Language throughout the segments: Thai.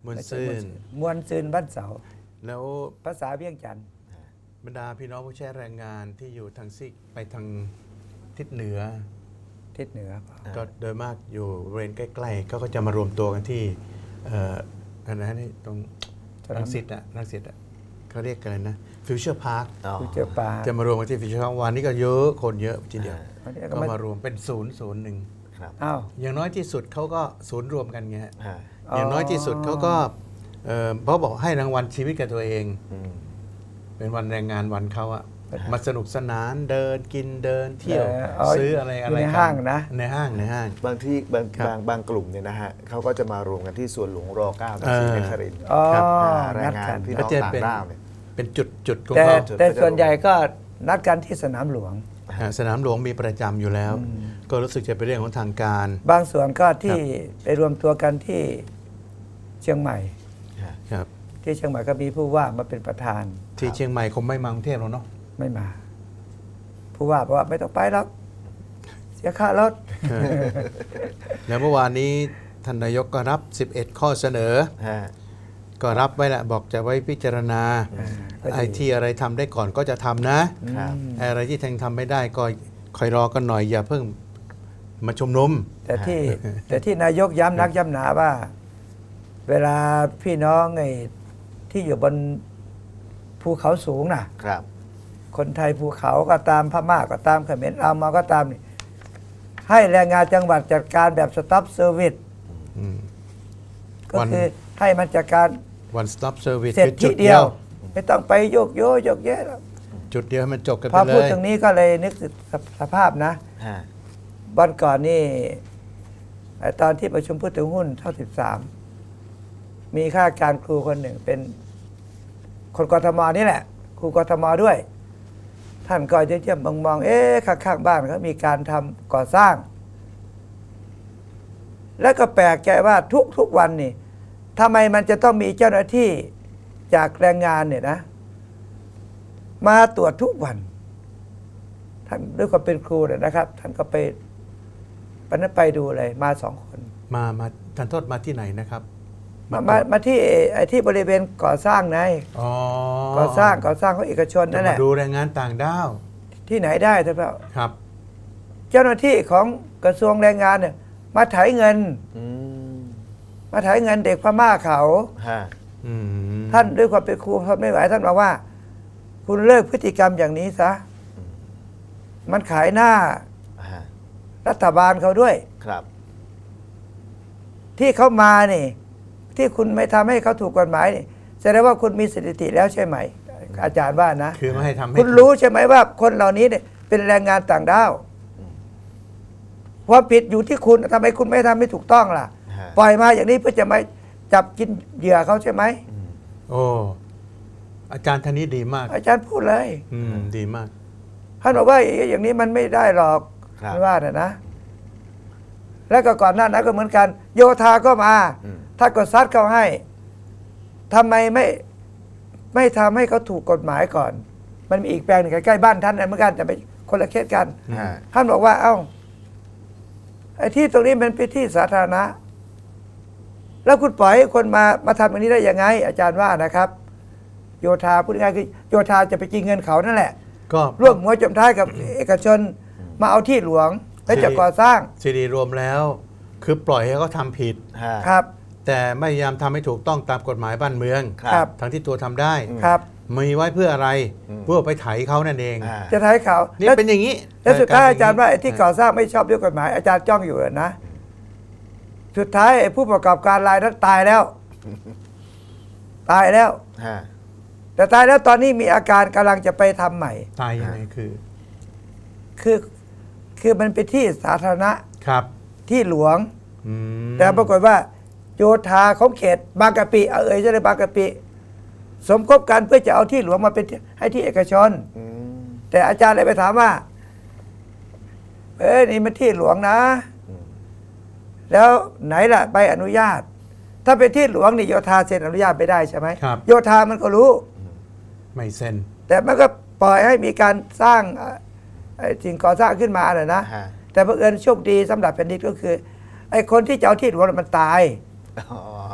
มวลซืนมวลซืนบ้านเสาแล้วภาษาเวียงจันทร์บรรดาพี่น้องผู้ใช้แรงงานที่อยู่ทางซีกไปทางทิศเหนือก็โดยมากอยู่บริเวณใกล้ๆเขาก็จะมารวมตัวกันที่อันนั้นตรงรังสิตเขาเรียกกันนะฟิวเจอร์พาร์คจะมารวมกันที่ฟิวเจอร์พาร์ควันนี้ก็เยอะคนเยอะทีเดียวก็มารวมเป็นศูนย์หนึ่งอย่างน้อยที่สุดเขาก็ศูนย์รวมกันไงอย่างน้อยที่สุดเขาก็เขาบอกให้รางวัลชีวิตกับตัวเองเป็นวันแรงงานวันเขาอะมาสนุกสนานเดินกินเดินเที่ยวซื้ออะไรในห้างนะในห้างบางที่บางกลุ่มเนี่ยนะฮะเขาก็จะมารวมกันที่สวนหลวงร.9ที่ศรีนครินทร์แรงงานพี่น้องต่างด้าวเนี่ยเป็นจุดของเขาแต่ส่วนใหญ่ก็นัดกันที่สนามหลวงมีประจำอยู่แล้วก็รู้สึกจะเป็นเรื่องของทางการบางส่วนก็ที่ไปรวมตัวกันที่เชียงใหม่ที่เชียงใหม่ก็มีผู้ว่ามาเป็นประธานที่เชียงใหม่คงไม่มากรุงเทพหรอกเนาะไม่มาผู้ว่าบอกว่าไม่ต้องไปแล้วเสียค่ารถแล้วเมื่อวานนี้ท่านนายกก็รับ11ข้อเสนอก็รับไว้แหละบอกจะไว้พิจารณาไอ้ที่อะไรทำได้ก่อนก็จะทำนะอะไรที่ทำไม่ได้ก็คอยรอกันหน่อยอย่าเพิ่งมาชุมนุมแต่ที่นายกย้ำนักย้ำหนาว่าเวลาพี่น้องไอ้ที่อยู่บนภูเขาสูงนะครับคนไทยภูเขาก็ตามพม่าก็ตามเขมรลาวมาก็ตามนี่ให้แรงงานจังหวัดจัดการแบบสต็อปเซอร์วิสก็คือให้มันจัดการ one stop service เสร็จทีเดียวไม่ต้องไปโยกแยะจุดเดียวมันจบกันไปเลยพอพูดตรงนี้ก็เลยนึกสภาพนะวันก่อนนี่ตอนที่ประชุมผู้ถือหุ้นเท่า13มีข้าราชการครูคนหนึ่งเป็นคนกทมนี่แหละครูกทมด้วยท่านก็เยี่ยมมองข้างบ้านเขามีการทำก่อสร้างแล้วก็แปลกใจว่าทุกวันนี่ทำไมมันจะต้องมีเจ้าหน้าที่จากแรงงานเนี่ยนะมาตรวจทุกวันท่านด้วยความเป็นครูนะครับท่านก็ไปดูเลยมา2 คนมาท่านโทษมาที่ไหนนะครับมาที่ที่บริเวณก่อสร้างไงก่อสร้างของเอกชนนั่นแหละมาดูแรงงานต่างด้าวที่ไหนได้ท่านพ่อครับเจ้าหน้าที่ของกระทรวงแรงงานเนี่ยมาถ่ายเงินเด็กพม่าเขาท่านด้วยความเป็นครูทนไม่ไหวท่านบอกว่าคุณเลิกพฤติกรรมอย่างนี้ซะมันขายหน้ารัฐบาลเขาด้วยครับที่เขามานี่ที่คุณไม่ทำให้เขาถูกกฎหมายนี่แสดงว่าคุณมีสถิติแล้วใช่ไหมอาจารย์ว่านะคือไม่ให้ทำคุณรู้ใช่ไหมว่าคนเหล่านี้เนี่ยเป็นแรงงานต่างด้าวความผิดอยู่ที่คุณทำไมคุณไม่ทำให้ถูกต้องล่ะปล่อยมาอย่างนี้เพื่อจะมาจับกินเหยื่อเขาใช่ไหมโอ้อาจารย์ท่านนี้ดีมากอาจารย์พูดเลยดีมากท่านบอกว่าอย่างนี้มันไม่ได้หรอกไม่ว่านะแล้วก็ก่อนหน้านั้นก็เหมือนกันโยธาก็มาถ้ากดซัดเขาให้ทำไมไม่ทำให้เขาถูกกฎหมายก่อนมันมีอีกแปลงหนึ่งใกล้ๆบ้านท่านเหมือนกันแต่ไปคนละเคสกันท่านบอกว่าเอ้าไอ้ที่ตรงนี้เป็นพื้นที่สาธารณะแล้วคุณปล่อยให้คนมาทำอย่างนี้ได้ยังไงอาจารย์ว่านะครับโยธาพูดง่ายคือโยธาจะไปกินเงินเขานั่นแหละก็ร่วมหัวจมท้ายกับเอกชนมาเอาที่หลวงแล้วจะก่อสร้างซีดีรวมแล้วคือปล่อยให้เขาทำผิดครับแต่ไม่พยายามทำให้ถูกต้องตามกฎหมายบ้านเมืองทั้งที่ตัวทำได้ครับมีไว้เพื่ออะไรเพื่อไปไถเขานั่นเองจะไถเขานี่เป็นอย่างนี้แล้วสุดท้ายอาจารย์ว่าที่ก่อสร้างไม่ชอบด้วยกฎหมายอาจารย์จ้องอยู่นะสุดท้ายผู้ประกอบการรายนั้นตายแล้วแต่ตายแล้วตอนนี้มีอาการกำลังจะไปทำใหม่ตายยังไงคือมันเป็นที่สาธารณะครับที่หลวงแต่ปรากฏว่าโยธาของเขตบางกะปิจะได้บางกะปิสมคบกันเพื่อจะเอาที่หลวงมาเป็นให้ที่เอกชนแต่อาจารย์เลยไปถามว่านี่มันที่หลวงนะแล้วไหนล่ะใบอนุญาตถ้าเป็นที่หลวงนี่โยธาเซ็นอนุญาตไม่ได้ใช่ไหมโยธามันก็รู้ไม่เซ็นแต่มันก็ปล่อยให้มีการสร้างสิ่งก่อสร้างขึ้นมานะแต่บังเอิญโชคดีสำหรับแผ่นดินก็คือไอ้คนที่จะเอาที่หลวงมันตาย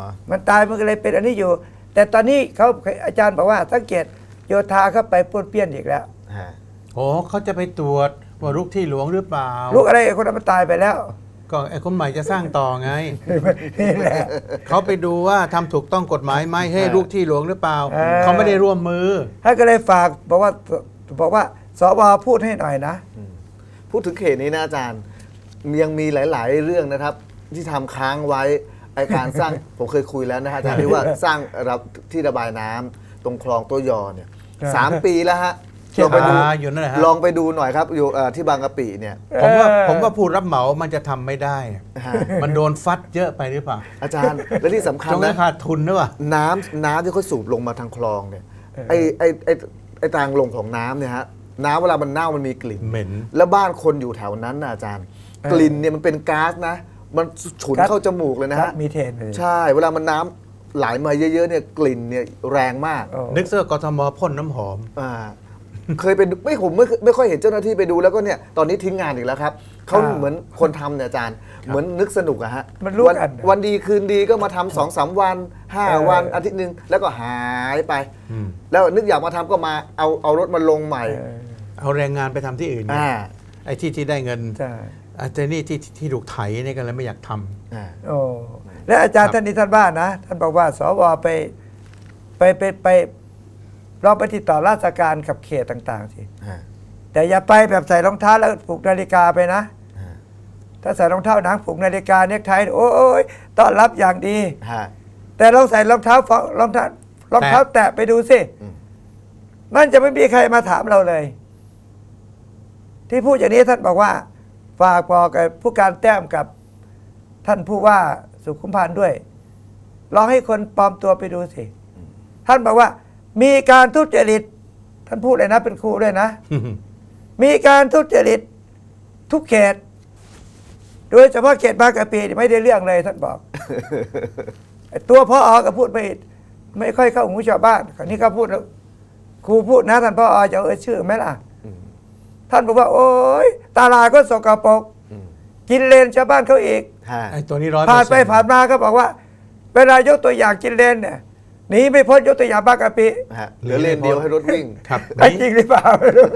มันตายมันก็เลยเป็นอันนี้อยู่ แต่ตอนนี้เขาอาจารย์บอกว่าสังเกตโยธาเข้าไปป้วนเปี้ยนอีกแล้วฮะโอ้เขาจะไปตรวจว่าลุกที่หลวงหรือเปล่าลูกอะไรคนนั้นมันตายไปแล้วก็ไอ้คนใหม่จะสร้างต่อไงนี่แหละเขาไปดูว่าทำถูกต้องกฎหมายไหมให้ลุกที่หลวงหรือเปล่าเออเขาไม่ได้ร่วมมือท่านก็เลยฝากบอกว่าสวพูดให้หน่อยนะพูดถึงเขตนี้นะอาจารย์ยังมีหลาย ๆ เรื่องนะครับ ที่ทำค้างไว้ไอการสร้าง ผมเคยคุยแล้วนะฮะอาจารย์ที่ว่าสร้างที่ระบายน้ำตรงคลองตัวยอเนี่ยครับ 3 ปีแล้วฮะเจ็ดลองไปดูอยู่นั่นแหละฮะลองไปดูหน่อยครับอยู่ที่บางกะปิเนี่ยผมว่าผู้รับเหมามันจะทำไม่ได้ฮะมันโดนฟัดเยอะไปหรือเปล่าอาจารย์และที่สำคัญจงนะขาดทุนหรือเปล่าน้ำที่เขาสูบลงมาทางคลองเนี่ยไอทางลงของน้ำเนี่ยฮะน้ำเวลามันเน่ามันมีกลิ่นเหม็นแล้วบ้านคนอยู่แถวนั้นนะอาจารย์ กลิ่นเนี่ยมันเป็นก๊าซนะ มันฉุนก๊าซเข้าจมูกเลยนะครัฮะบมีเทนเลยใช่เวลามันน้ำไหลมาเยอะๆเนี่ยกลิ่นเนี่ยแรงมากโอ้นึกเสื้อกทมพ่นน้ำหอมอ่าเคยไปดูผมไม่ค่อยเห็นเจ้าหน้าที่ไปดูแล้วก็เนี่ยตอนนี้ทิ้งงานอีกแล้วครับเขาเหมือนคนทำเนี่ยอาจารย์ เหมือนนึกสนุกอะฮะมันรู้กันวันดีคืนดีก็มาทำ2-3 วัน 5 วันอาทิตย์หนึ่งแล้วก็หายไปอืมแล้วนึกอยากมาทำก็มาเอารถมาลงใหม่เอาแรงงานไปทำที่อื่นไงอ่าไอ้ที่ได้เงินใช่แต่นี่ที่ถูกไถนี่กันเลยไม่อยากทำอ่าโอ้และอาจารย์ครับท่านนี้ท่านว่านะ ท่านบอกว่าสวไปลองไปติดต่อราชการกับเขตต่างๆสิอ่าแต่อย่าไปแบบใส่รองเท้าแล้วผูกนาฬิกาไปนะอ่าถ้าใส่รองเท้าหนังผูกนาฬิกาเนคไทโอ้ยต้อนรับอย่างดีฮะแต่เราใส่รองเท้ารองเท้าแตะไปดูสิอืมมันจะไม่มีใครมาถามเราเลย ที่พูดอย่างนี้ท่านบอกว่า ฝากบอกกับผู้การแต้มกับท่านผู้ว่าสุขุมพันธ์ด้วย ลองให้คนปลอมตัวไปดูสิ ท่านบอกว่า มีการทุจริต ท่านพูดเลยนะเป็นครูด้วยนะ มีการทุจริตทุกเขต โดยเฉพาะเขตบางกะปินี่ไม่ได้เรื่องเลยท่านบอก ไอ้ตัวพ่อก็พูดไม่ค่อยเข้าหูชาวบ้านคราวนี้ก็พูดแล้วครูพูดนะท่านพ่อจะชื่อไหมล่ะอืมท่านบอกว่า โอ้ยตลาดก็สกปรกอืมกินเลนชาวบ้านเขาอีกฮะไอ้ตัวนี้100% ผ่านไปผ่านมาก็บอกว่าเวลายกตัวอย่างกินเลนเนี่ยหนีไม่พ้นยกตัวอย่างบางกะปิฮะเหลือเลนเดียวให้รถวิ่งครับไอ้จริงหรือเปล่าไม่รู้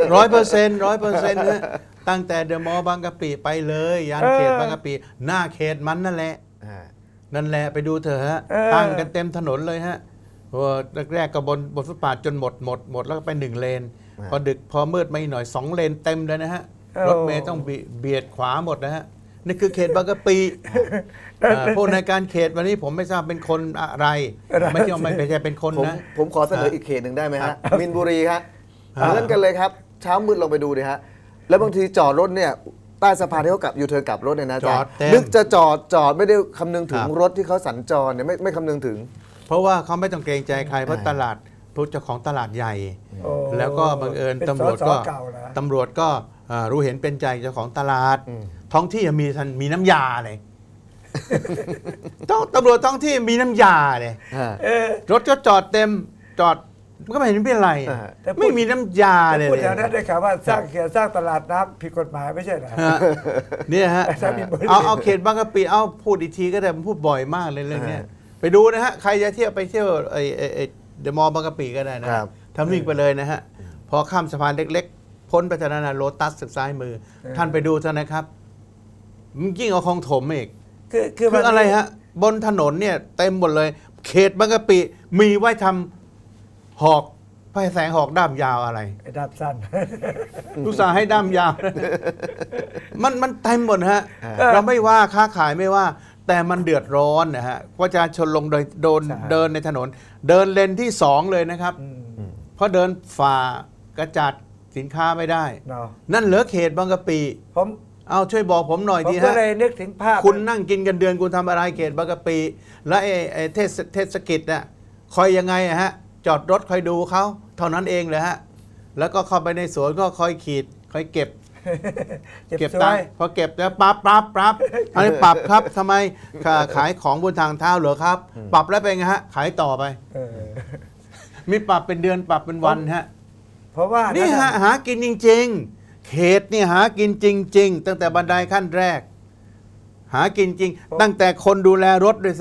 100%นะตั้งแต่เดอะมอลล์บางกะปิไปเลยยานเขตบางกะปิหน้าเขตมันนั่นแหละฮะนั่นแหละไปดูเถอะฮะเออตั้งกันเต็มถนนเลยฮะแรกๆก็บนฟุตบาทจนหมดแล้วก็ไป1 เลน พอดึกพอมืดมาอีกหน่อย2 เลนเต็มเลยนะฮะ รถเมย์ต้องเบียดขวาหมดนะฮะ นี่คือเขตบางกะปิผู้ในการเขตวันนี้ผมไม่ทราบเป็นคนอะไร ไม่ใช่เป็นคนนะผมขอเสนออีกเขตหนึ่งได้ไหมครัฮะบมินบุรีครับเหมือนกันเลยครับ เช้ามืดลงไปดูดิฮะ แล้วบางทีจอดรถเนี่ยใต้สะพานที่เขากลับยูเทิร์นกลับรถเนี่ยนะอาจารย์จอดเต็มนึกจะจอดไม่ได้คำนึงถึงครับรถที่เขาสัญจรเนี่ยไม่คำนึงถึงเพราะว่าเขาไม่ต้องเกรงใจใครเพราะตลาดผู้เจ้าของตลาดใหญ่โอ้แล้วก็บังเอิญป็นตำรวจก็สสเก่านะตำรวจก็รู้เห็นเป็นใจเจ้าของตลาดอืมท้องที่มีน้ำยาเลยตำรวจท้องที่มีน้ำยาเลยฮะรถก็จอดเต็มจอดมันก็ไม่เห็นเป็นไรอ่าแต่พูดไม่มีน้ำยาเลยพูดแถวนั้นได้ข่าวว่าสร้างเขตสร้างตลาดน้ำผิดกฎหมายไม่ใช่เหรอฮะเนี่ยฮะแต่ถ้ามีบริษัทเอาเขตบางกะปิเอาพูดอีกทีก็ได้มันพูดบ่อยมากเลยเรื่องเนี้ยอ่าไปดูนะฮะใครจะเที่ยวไปเที่ยวไอ้เดอะมอลล์บางกะปิก็ได้นะครับ ทำวิ่งไปเลยนะฮะพอข้ามสะพานเล็กๆพ้นไปจากนั้นโลตัสซ้ายมือ ท่านไปดูเถอะนะครับมันยิ่งเอาของถมอีกคือคืออะไรฮะ บนถนนเนี่ยเต็มหมดเลย เขตบางกะปิมีไว้ทำหอกไฟแสงหอกด้ามยาวอะไรไอ้ดับสั้นลูกสาวให้ด้ามยาว มันเต็มหมดฮะเออเราไม่ว่าค้าขายไม่ว่า แต่มันเดือดร้อนนะฮะประชาชนลงโดยโดนใช่เดินในถนน เดินเลนที่2เลยนะครับ เพราะเดินฝ่ากระจัดสินค้าไม่ได้เนาะนั่นเหลือเขตบางกะปิผมเอาช่วยบอกผมหน่อยผมทีก็ฮะเลยนึกถึงภาพคุณนั่งกินกันเดือนคุณทำอะไรเขตบางกะปิและไอ้เทศกิจน่ะคอยยังไงอะฮะ จอดรถคอยดูเขาเท่านั้นเองเลยฮะ แล้วก็เข้าไปในสวนก็คอยขีดคอยเก็บเก็บสตัวงยค์พอเก็บแล้วปรับอันนี้ปรับครับทำไมขายของบนทางเท้าเหรอครับ ปรับแล้วเป็นไงฮะ ขายต่อไปเออมีปรับเป็นเดือนปรับเป็นวันฮะเพราะว่านี่นี่ฮะหากินจริง ๆ เขตนี่หากินจริง ๆ ตั้งแต่บันไดขั้นแรก หากินจริง ตั้งแต่คนดูแลรถด้วยซ้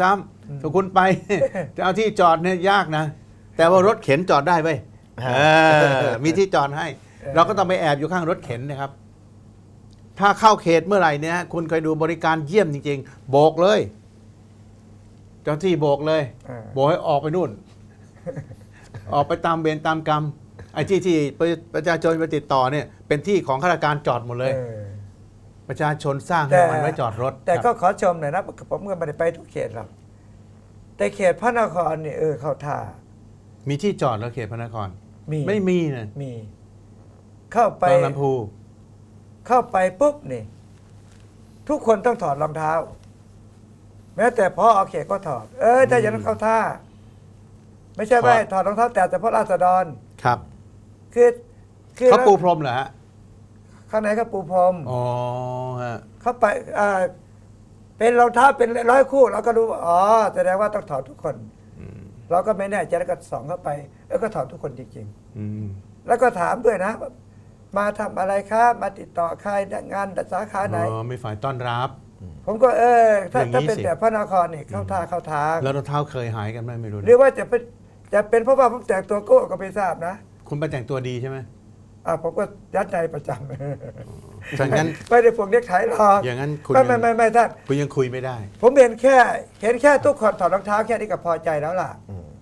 ถ้าคุณไป จะเอาที่จอดเนี่ยยากนะ แต่ว่ารถเข็นจอดได้เว้ยมีที่จอดให้ เราก็ต้องไปแอบอยู่ข้างรถเข็นนะครับ ถ้าเข้าเขตเมื่อไหร่เนี่ยคุณเคยดูบริการเยี่ยมจริงๆโบกเลย เจ้าที่โบกเลยโบกให้ออกไปนู่น ออกไปตามเวรตามกรรมไอ้ที่ประชาชนไปติดต่อเนี่ยเป็นที่ของข้าราชการจอดหมดเลย ประชาชนสร้างให้มันไว้จอดรถแต่คก็รับขอชมหน่อยนะผมก็ไม่ได้ไปทุกเขตหรอกแต่เขตพระนครนี่เข้าท่ามีที่จอดแล้วเขตพระนครมีไม่มีนะมี เข้าไปบางลำพูเข้าไปปุ๊บนี่ ทุกคนต้องถอดรองเท้า แม้แต่พอเขตก็ถอด ถ้าอย่างนั้นเข้าท่า ไม่ใช่ว่าถอดรองเท้าแต่เฉพาะราษฎรครับคือเขาปูพรมเหรอฮะข้างในก็ปูพรมอ๋อฮะเข้าไปเป็นรองเท้าเป็นร้อยคู่เราก็รู้ว่าอ๋อแสดงว่าต้องถอดทุกคน เราก็ไม่แน่ใจแล้วก็ส่องเข้าไป แล้วก็ถอดทุกคนจริงอืมๆแล้วก็ถามด้วยนะว่ามาทำอะไรครับมาติดต่อใครงานสาขาไหนอ๋อมีฝ่ายต้อนรับผมก็ถ้าอย่างนี้เป็นสิแบบพระนครนี่เข้าท่าเข้าทางแล้วรองเท้าเคยหายกันไหมไม่รู้หรือว่าจะเป็นเพราะว่าผมแต่งตัวโก้ก็ไม่ทราบนะคุณไปแต่งตัวดีใช่ไหมผมก็ยัดในประจถ้างั้นำ ไม่ได้พวกเน็กไทหรอกอย่างนั้นคุณไม่ท่านคุณยังคุยไม่ได้ผมเห็นแค่ทุกคนถอดรองเท้าแค่นี้ก็พอใจแล้วล่ะ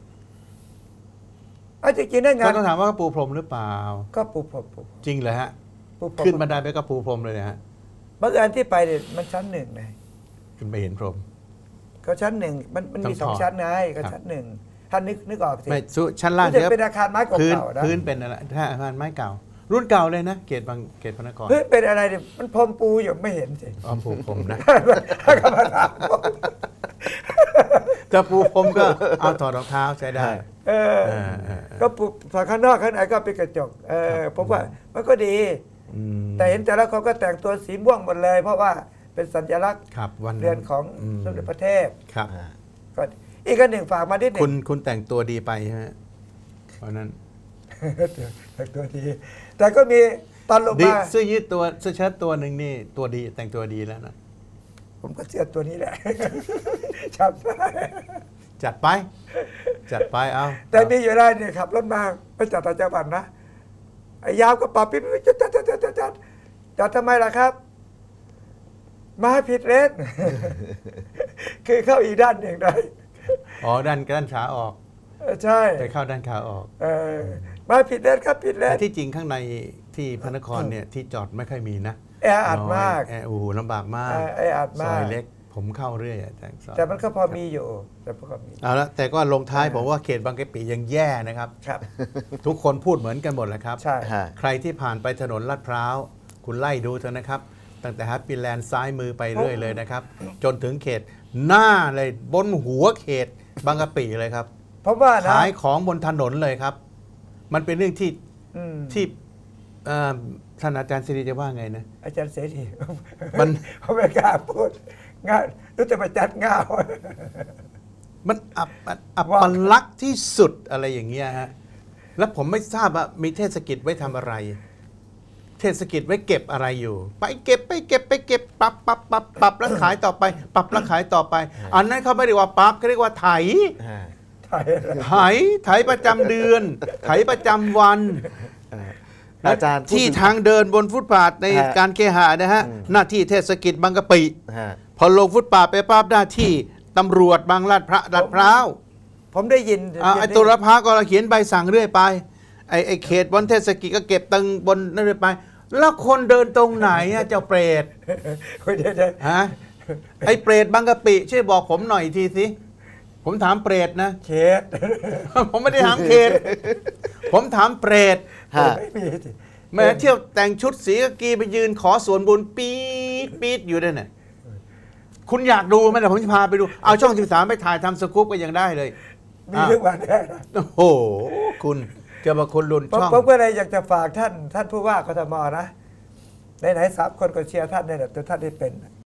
จริงๆได้งาก็นต้องถามว่าปูพรมหรือเปล่าก็ปูพรมจริงเหรอฮะปูพรมขึ้นบันไดไปก็ปูพรมเลยนะฮะบางอันที่ไปเนี่ยมันชั้นหนึ่งไงคุณไปเห็นพรมก็ชั้นหนึ่งมันต้มีองสองถอดชั้นไงก็ครับชั้นหนึ่งท่านนึกออกสิไม่สุชั้นล่างมันจะเป็นอาคารไม้เก่าพื้นๆนะพื้นเป็นอะไรถ้าอาคารไม้เก่า รุ่นเก่าเลยนะเขตพระนครพื้นเป็นอะไรเนี่ยมันพรมปูอยู่ไม่เห็นสิอ้อมปูพรมนะถ้าก็มาถามผมจะปูพรมก็เอาถอดรองเท้าใช้ได้เออเออก็ปูฝั่งข้างนอกข้างในก็เป็นกระจกผมว่ามันก็ดีอืมแต่เห็นแต่ละคนก็แต่งตัวสีม่วงหมดเลย เพราะว่าเป็นสัญลักษณ์ครับวันเรือนของมสมเด็จพระเทพครับก็อีกอันหนึ่งฝากมานิดหนึ่งคุณแต่งตัวดีไปใช่ไหมเพราะนั้นแต่งตัวดี แต่ก็มีตอนลงดีมาเสื้อยืดตัวเสื้อเชิ้ตตัวหนึ่งนี่ตัวดีแต่งตัวดีแล้วนะผมก็เสื้อตัวนี้แหละ ชอบได้จัดไป จัดไปเอาแต่มีอยู่ได้เนี่ยขับรถมาไปจัดต่างจังหวัดนะไอ้ยามก็ปรับปิ๊บจัดทำไมล่ะครับ มาผิดเลน คือเข้าอีกด้านหนึ่งได้อ๋อด้านขาออกใช่ไปเข้าด้านขาออกมาผิดเลนครับผิดเลแต่นที่จริงข้างในที่พระนครเนี่ยที่จอดไม่ค่อยมีนะแออัดมากแอร์ลำบากมากแออัดซมาอก ยเล็กผมเข้าเรื่อยอะแต่ซอยแต่มันก็พอมีอยู่แต่พอมีเอาละแต่ก็ลงท้ายผมว่าเขตบางกะปิยังแย่นะครับครับทุกคนพูดเหมือนกันหมดแหละครับใช่ใครที่ผ่านไปถนนลาดพร้าว คุณไล่ดูเถอะนะครับ ตั้งแต่แฮปปี้แลนด์ซ้ายมือไปเรื่อยเลยนะครับ จนถึงเขตหน้าเลยบนหัวเขตบางกะปิเลยครับเพราะว่านะขายของบนถนนเลยครับ มันเป็นเรื่องที่อืมที่ท่านอาจารย์สิริจะว่าไงนะอาจารย์เสรีมันเขาไม่กล้าพูดงานรู้แต่มาจัดงานมันอับปลักษณ์ที่สุดอะไรอย่างเงี้ยฮะแล้วผมไม่ทราบว่ามีเทศกิจไว้ทำอะไร เทศกิจไว้เก็บอะไรอยู่ ไปเก็บปรับแล้วขายต่อไป ปรับแล้วขายต่อไป อันนั้นเขาไม่เรียกว่าปรับเขาเรียกว่าไถ ไถประจำเดือน ไถประจำวันอาจารย์พูดที่ถึงทางเดินบนฟุตบาทในฮะการเคหะนะฮะหน้าที่เทศกิจบางกะปิฮะพอลงฟุตบาทไปปั๊บหน้าที่ตำรวจบางลาดพร้าวผมได้ยินไอ้ตุลภาก็เขียนใบสั่งเรื่อยไปไอ้เขตบนเทศกิจก็เก็บตังบนนั่นเรื่อยไป แล้วคนเดินตรงไหนอะเจ้าเปรตเดี๋ยวฮะไอ้เปรตบางกะปิช่วยบอกผมหน่อยทีสิผมถามเปรตนะเขตผมไม่ได้ถามเขต ผมถามเปรตฮะไม่มีสิแม่เที่ยวแต่งชุดสีกากีไปยืนขอส่วนบุญปี๊ดอยู่ด้วยน่ะคุณอยากดูไหมล่ะผมจะพาไปดู เอาช่อง 13 ไปถ่ายทำสกู๊ปก็ยังได้เลยมีทุกวันแน่นะโอ้โห คุณจะมาคนรุนช่องผมก็เลยอยากจะฝากท่านผู้ว่ากทมนะไหนๆ3 คนก็เชียร์ท่านเนี่ยแต่ตัวท่านได้เป็น